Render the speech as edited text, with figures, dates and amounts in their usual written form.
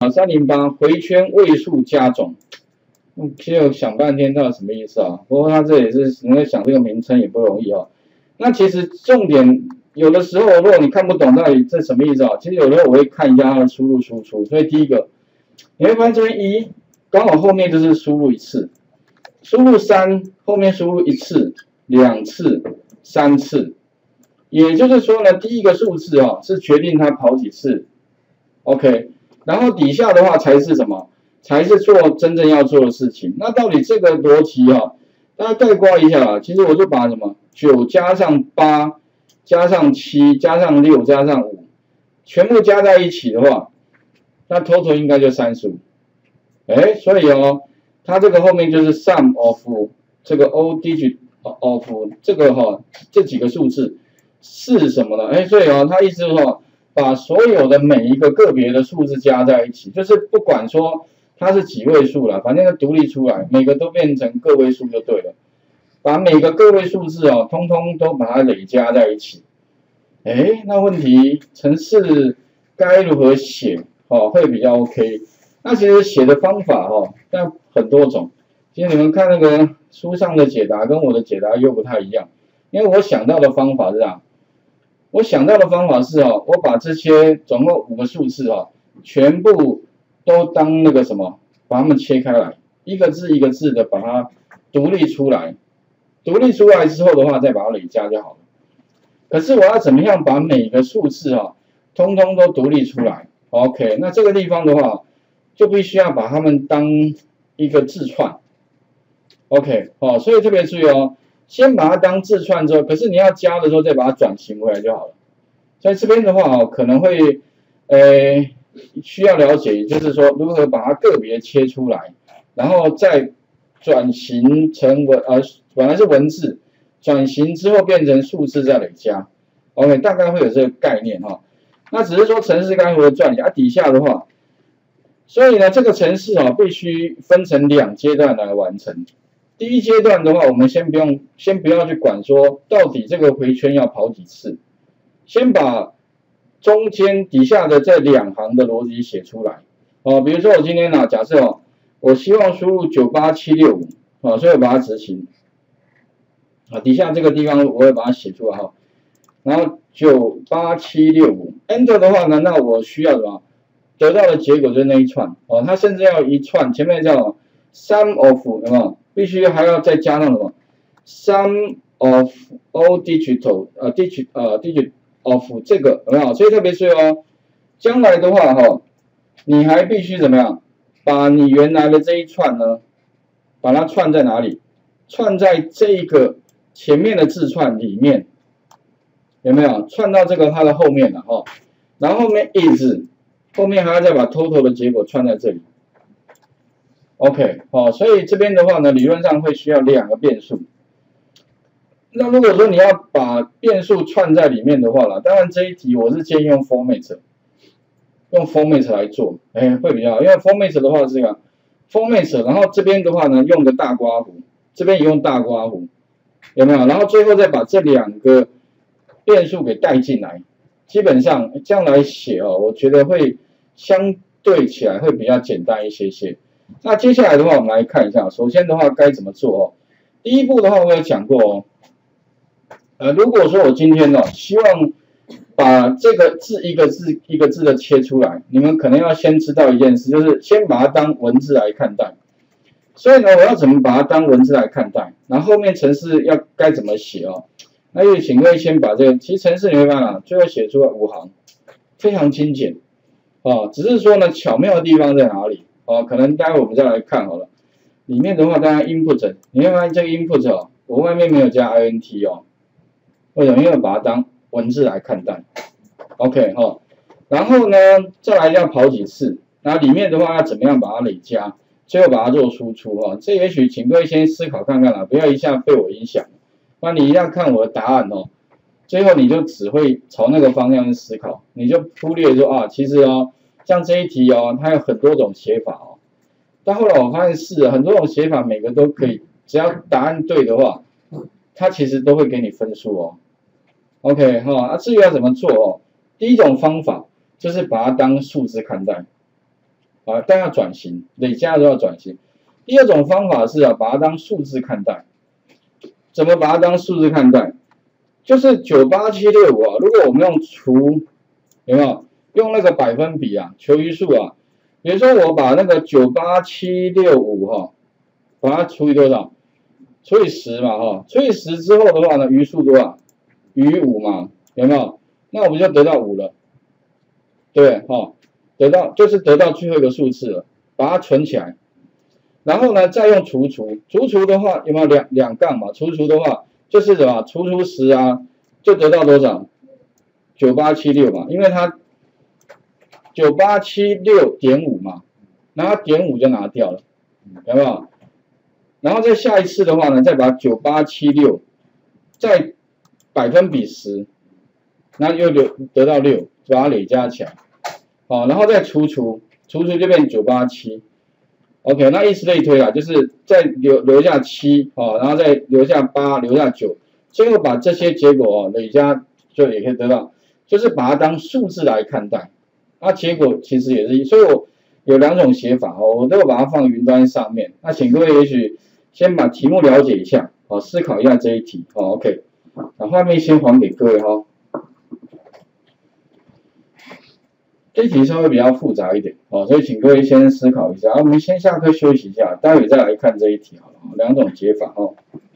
308回圈位数加总，其实我想半天到底什么意思啊？不过它这也是你会想这个名称也不容易啊。那其实重点有的时候，如果你看不懂到底这什么意思啊，其实有的时候我会看一下它的输入输出。所以第一个，你会发现这边1刚好后面就是输入1次，输入3后面输入1次、2次、3次，也就是说呢，第一个数字啊是决定它跑几次 ，OK， 然后底下的话才是什么？才是做真正要做的事情。那到底这个逻辑啊，大家概括一下啊，其实我就把什么9加上8加上7加上6加上5，全部加在一起的话，那 total 应该就35。哎，所以哦，它这个后面就是 sum of 这个 o digit of 这个这几个数字是什么呢？哎，所以哦，它意思是说，把所有的每一个个别的数字加在一起，就是不管说它是几位数啦，反正它独立出来，每个都变成个位数就对了。把每个个位数字哦，通通都把它累加在一起。哎，那问题程式该如何写会比较 OK？ 那其实写的方法但很多种。其实你们看那个书上的解答跟我的解答又不太一样，因为我想到的方法是这样，我想到的方法是我把这些总共5个数字全部都当那个什么，把它们切开来，一个字一个字的把它独立出来，独立出来之后的话，再把它累加就好了。可是我要怎么样把每个数字通通都独立出来 ？OK， 那这个地方的话，就必须要把它们当一个字串 ，OK， 所以特别注意先把它当字串之后，可是你要加的时候再把它转型回来就好了。在这边的话可能会需要了解，就是说如何把它个别切出来，然后再转型成本来是文字，转型之后变成数字再累加 ，OK， 大概会有这个概念那只是说程式该如何撰写底下的话，所以呢这个程式必须分成2阶段来完成。第一阶段的话，我们先不要去管说到底这个回圈要跑几次，先把中间底下的这2行的逻辑写出来比如说我今天假设我希望输入98765所以我把它执行底下这个地方我会把它写出来然后98765 Enter 的话呢，那我需要什么？得到的结果就是那一串它甚至要一串，前面叫sum of 有没有？必须还要再加上什么 ？sum of all digit of 这个有没有？所以特别是将来的话你还必须怎么样？把你原来的这一串呢，把它串在哪里？串在这个前面的字串里面，有没有？串到这个它的后面了然后后面 is 后面还要再把 total 的结果串在这里。OK， 所以这边的话呢，理论上会需要2个变数。那如果说你要把变数串在里面的话当然这一题我是建议用 format， 用 format 来做，会比较好，因为 format 的话是这个 format， 然后这边的话呢用个大括弧，这边也用大括弧，有没有？然后最后再把这2个变数给带进来，基本上这样来写我觉得会相对起来会比较简单一些些。那接下来的话，我们来看一下。首先的话，该怎么做第一步的话，我有讲过如果说我今天希望把这个字一个字一个字的切出来，你们可能要先知道一件事，就是先把它当文字来看待。所以呢，我要怎么把它当文字来看待？然后后面程式该怎么写那就请各位先把这个，其实程式你会发现最后写出来5行，非常精简只是说呢，巧妙的地方在哪里？可能待会我们再来看好了。里面的话，大家 input， 你会发现这个 input 我外面没有加 int 为什么？因为把它当文字来看待。OK 然后呢，再来要跑几次？那里面的话要怎么样把它累加？最后把它做输出这也许请各位先思考看看不要一下被我影响。那你一下看我的答案最后你就只会朝那个方向去思考，你就忽略说其实像这一题它有很多种写法但后来我发现是很多种写法，每个都可以，只要答案对的话，它其实都会给你分数OK 至于要怎么做第一种方法就是把它当数字看待。 啊，但要转型，累加都要转型。第二种方法是啊，把它当数字看待。怎么把它当数字看待？就是98765啊，如果我们用除，有没有用那个百分比啊，求余数啊？比如说我把那个98765哈，把它除以多少？除以10嘛哈，除以10之后的话呢，余数多少？余5嘛，有没有？那我们就得到5了，对哈，得到最后一个数字了，把它存起来。然后呢，再用除的话有没有两杠嘛？除的话就是什么？除10啊，就得到多少？9876嘛，因为它9876.5嘛，然后点5就拿掉了，有没有？然后再下一次的话呢，再把9876再百分比10，然后又得到6，把它累加起来，好，然后再除就变987。OK， 那以此类推啦，就是再留下7哦，然后再留下8，留下9，最后把这些结果哦累加，就也可以得到，就是把它当数字来看待。那结果其实也是，所以我有2种写法哦，我都有把它放云端上面。那请各位也许先把题目了解一下，好，思考一下这一题，哦 ，OK， 那画面先还给各位哈。这一题稍微比较复杂一点哦，所以请各位先思考一下。我们先下课休息一下，待会再来看这一题好了，2种解法哦。